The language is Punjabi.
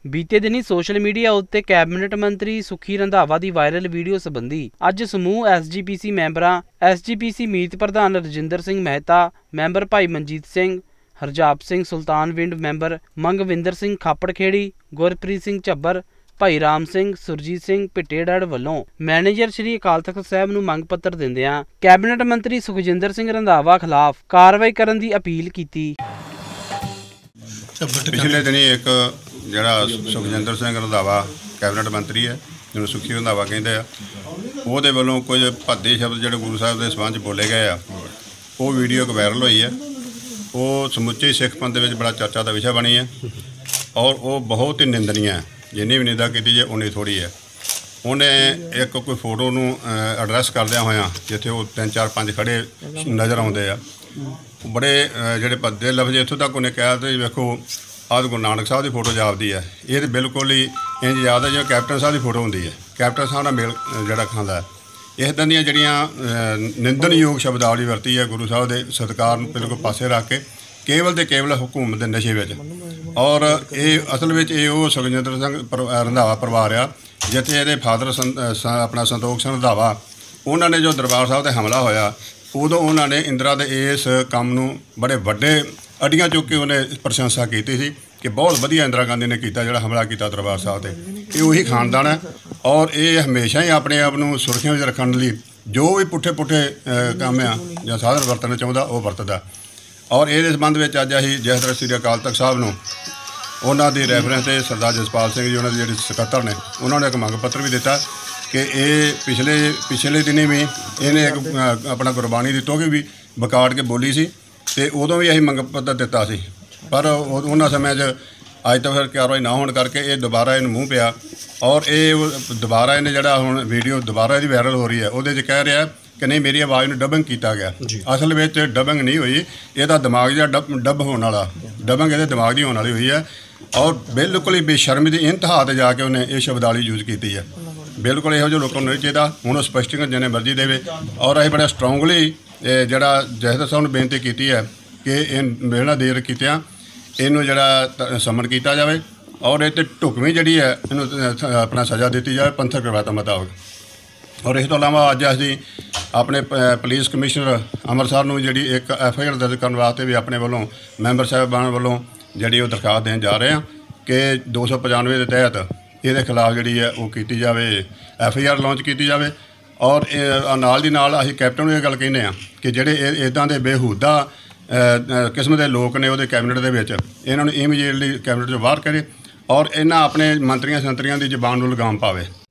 ਬੀਤੇ ਦਿਨੀ ਸੋਸ਼ਲ ਮੀਡੀਆ ਉੱਤੇ ਕੈਬਨਿਟ ਮੰਤਰੀ ਸੁਖੀ ਰੰਧਾਵਾ ਦੀ ਵਾਇਰਲ ਵੀਡੀਓ ਸੰਬੰਧੀ ਅੱਜ ਸਮੂਹ SGPC ਮੈਂਬਰਾਂ SGPC ਮੀਤ ਪ੍ਰਧਾਨ ਰਜਿੰਦਰ ਸਿੰਘ ਮਹਿਤਾ, ਮੈਂਬਰ ਭਾਈ ਮਨਜੀਤ ਸਿੰਘ, ਹਰਜਾਪ ਸਿੰਘ ਸੁਲਤਾਨਵਿੰਡ, ਮੈਂਬਰ ਮੰਗਵਿੰਦਰ ਸਿੰਘ ਖਾਪੜਖੇੜੀ, ਗੁਰਪ੍ਰੀਤ ਸਿੰਘ ਝੱਬਰ, ਭਾਈ ਰਾਮ ਸਿੰਘ, ਸੁਰਜੀਤ ਸਿੰਘ ਭਿੱਟੇੜੜ ਵੱਲੋਂ ਮੈਨੇਜਰ ਸ਼੍ਰੀ ਅਕਾਲ ਤਖਤ ਸਾਹਿਬ ਨੂੰ ਮੰਗ ਪੱਤਰ ਦਿੰਦਿਆਂ ਕੈਬਨਿਟ ਮੰਤਰੀ ਸੁਖਜਿੰਦਰ ਸਿੰਘ ਰੰਧਾਵਾ ਖਿਲਾਫ ਕਾਰਵਾਈ ਕਰਨ ਦੀ ਅਪੀਲ ਕੀਤੀ। पिछले दिन एक जरा सुखजिंदर सिंह रंधावा कैबिनेट मंत्री है जिन्होंने सुखी रंधावा कहते हैं वो वालों कुछ भद्दे शब्द जो गुरु साहब के संबंध बोले गए वो वीडियो एक वायरल हुई है। वो समुचे सिख पंथ में बड़ा चर्चा का विषय बनी है और वो बहुत ही निंदनीय है। जिन्नी भी निंदा की जाए उन्नी थोड़ी है। उन्हें एक कोई फोटो नूं एड्रैस करदिया होया जिथे वो 3 4 5 खड़े नज़र आउंदे आ, बड़े ਜਿਹੜੇ ਭੱਦੇ ਲਫ਼ਜ਼ ਇੱਥੋਂ ਤੱਕ ਉਹਨੇ ਕਿਹਾ ਤੇ ਵੇਖੋ ਆਹ ਗੁਰੂ ਨਾਨਕ ਸਾਹਿਬ ਦੀ ਫੋਟੋ ਜਾਪਦੀ ਹੈ। ਇਹ ਤਾਂ ਬਿਲਕੁਲ ਹੀ ਇੰਝ ਯਾਦ ਹੈ ਜਿਵੇਂ ਕੈਪਟਨ ਸਾਹਿਬ ਦੀ ਫੋਟੋ ਹੁੰਦੀ ਹੈ। ਕੈਪਟਨ ਸਾਹਿਬ ਨਾਲ ਮੇਲ ਜਿਹੜਾ ਖਾਂਦਾ ਇੱਦਾਂ ਦੀਆਂ ਜਿਹੜੀਆਂ ਨਿੰਦਣਯੋਗ ਸ਼ਬਦਾਵਲੀ ਵਰਤੀ ਹੈ ਗੁਰੂ ਸਾਹਿਬ ਦੇ ਸਤਿਕਾਰ ਨੂੰ ਬਿਲਕੁਲ ਪਾਸੇ ਰੱਖ ਕੇ ਕੇਵਲ ਤੇ ਕੇਵਲ ਹੁਕੂਮਤ ਦੇ ਨਸ਼ੇ ਵਿੱਚ। ਔਰ ਇਹ ਅਸਲ ਵਿੱਚ ਇਹ ਉਹ ਸੁਖਜਿੰਦਰ ਸਿੰਘ ਰੰਧਾਵਾ ਪਰਿਵਾਰ ਆ ਜਿੱਥੇ ਇਹਦੇ ਫਾਦਰ ਆਪਣਾ ਸੰਤੋਖ ਸਿੰਘ ਰੰਧਾਵਾ ਉਹਨਾਂ ਨੇ ਜੋ ਦਰਬਾਰ ਸਾਹਿਬ 'ਤੇ ਹਮਲਾ ਹੋਇਆ ਉਦੋਂ ਉਹਨਾਂ ਨੇ ਇੰਦਰਾ ਦੇ ਇਸ ਕੰਮ ਨੂੰ ਬੜੇ ਵੱਡੇ ਅੱਡੀਆਂ ਚੁੱਕ ਕੇ ਉਹਨੇ ਪ੍ਰਸ਼ੰਸਾ ਕੀਤੀ ਸੀ ਕਿ ਬਹੁਤ ਵਧੀਆ ਇੰਦਰਾ ਗਾਂਧੀ ਨੇ ਕੀਤਾ ਜਿਹੜਾ ਹਮਲਾ ਕੀਤਾ ਦਰਬਾਰ ਸਾਹਿਬ 'ਤੇ। ਇਹ ਉਹੀ ਖਾਨਦਾਨ ਹੈ ਔਰ ਇਹ ਹਮੇਸ਼ਾ ਹੀ ਆਪਣੇ ਆਪ ਨੂੰ ਸੁਰੱਖਿਆ ਵਿੱਚ ਰੱਖਣ ਲਈ ਜੋ ਵੀ ਪੁੱਠੇ ਕੰਮ ਆ ਜਾਂ ਸਾਧਨ ਵਰਤਣਾ ਚਾਹੁੰਦਾ ਉਹ ਵਰਤਦਾ। ਔਰ ਇਹਦੇ ਸੰਬੰਧ ਵਿੱਚ ਅੱਜ ਅਸੀਂ ਜਥੇਦਾਰ ਸ੍ਰੀ ਅਕਾਲ ਤਖਤ ਸਾਹਿਬ ਨੂੰ ਉਹਨਾਂ ਦੀ ਰੈਫਰੈਂਸ 'ਤੇ ਸਰਦਾਰ ਜਸਪਾਲ ਸਿੰਘ ਜੀ ਉਹਨਾਂ ਦੇ ਜਿਹੜੇ ਸਕੱਤਰ ਨੇ ਉਹਨਾਂ ਨੇ ਇੱਕ ਮੰਗ ਪੱਤਰ ਵੀ ਦਿੱਤਾ कि ये पिछले दिनी भी इन्हें एक अपना गुरबाणी दी तोहफे भी बकाड़ के बोली सी ते उदों भी असीं मंग पत्र दिता सी पर उन्हां समय अज तो फिर कार्रवाई ना होने करके ये दोबारा इन्हूं मूँह पिया और ये दोबारा इन्हें जिहड़ा हुण वीडियो दोबारा इहदी वायरल हो रही है उहदे च कह रहा कि नहीं मेरी आवाज़ नूं डबिंग किया गया। असल में डबिंग नहीं हुई, इहदा दिमाग जिहा डब होने वाला डबिंग इहदे दिमाग दी होने वाली हुई है और बिल्कुल ही बेशर्मी की इंतहा ते जाके उन्हें ये शब्दावली यूज़ की है। बिल्कुल इहो लोगों को नहीं चाहिए हूँ स्पष्टीकरण जिन्हें मर्जी देवे और असीं बड़ा स्ट्रोंगली जिहड़ा जथेदार साहब नूं बेनती की है कि बिना देर कीतियां इनू जिहड़ा समन किया जाए और ये ढुकवीं जिहड़ी है इनू अपना सज़ा दी जाए पंथक रवायतां मुताबक। और इस तो इलावा अज असीं अपने पुलिस कमिश्नर अंम੍ਰਿਤਸਰ नूं जिहड़ी एक FIR दर्ज करने वास्ते भी अपने वालों मैंबर साहिबान वालों जिहड़ी वो दरखास्त देन जा रहे हैं कि 295 के तहत ਇਹਦੇ ਖਿਲਾਫ ਜਿਹੜੀ ਹੈ ਉਹ ਕੀਤੀ ਜਾਵੇ FIR ਲਾਂਚ ਕੀਤੀ ਜਾਵੇ। ਔਰ ਨਾਲ ਦੀ ਨਾਲ ਅਸੀਂ ਕੈਪਟਨ ਨੂੰ ਇਹ ਗੱਲ ਕਹਿੰਦੇ ਹਾਂ ਕਿ ਜਿਹੜੇ ਇੱਦਾਂ ਦੇ ਬੇਹੂਦਾ ਕਿਸਮ ਦੇ ਲੋਕ ਨੇ ਉਹਦੇ ਕੈਬਨਿਟ ਦੇ ਵਿੱਚ ਇਹਨਾਂ ਨੂੰ ਇਮੀਡੀਏਟਲੀ ਕੈਬਨਿਟ 'ਚੋਂ ਬਾਹਰ ਕਰੇ ਔਰ ਇਹਨਾਂ ਆਪਣੇ ਮੰਤਰੀਆਂ ਸੰਤਰੀਆਂ ਦੀ ਜ਼ਬਾਨ ਨੂੰ ਲਗਾਮ ਪਾਵੇ।